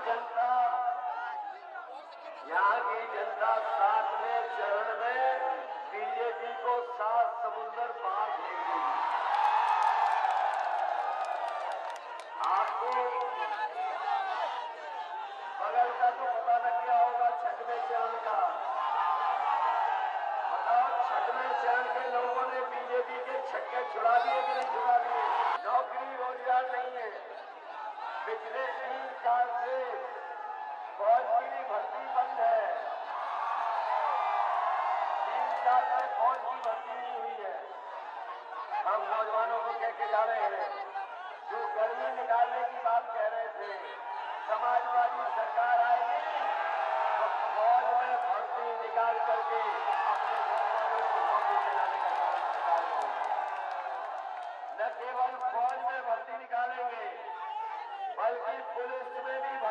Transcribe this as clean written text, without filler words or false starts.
जनता, यहाँ की जनता 7वें चरण में बीजेपी को 7 समुंदर पार भेजेगी। आपको बगल का तो पता लग गया होगा 6वें चरण का। बताओ 6वें चरण के लोगों ने बीजेपी के छक्के छुड़ा दिए कि नहीं छुड़ा दिए? नौकरी रोजगार नहीं है। पिछले 3 साल से फौज की भर्ती बंद है। 3 साल से फौज की भर्ती नहीं हुई है। हम नौजवानों को कह के जा रहे हैं, जो गर्मी निकालने की बात कह रहे थे, समाजवादी सरकार आएगी तो फौज में भर्ती निकाल करके अपने नौजवानों को नौकरी दिलाने का काम सरकार करेगी। न केवल फौज में भर्ती निकालेंगे, बल्कि पुलिस में भी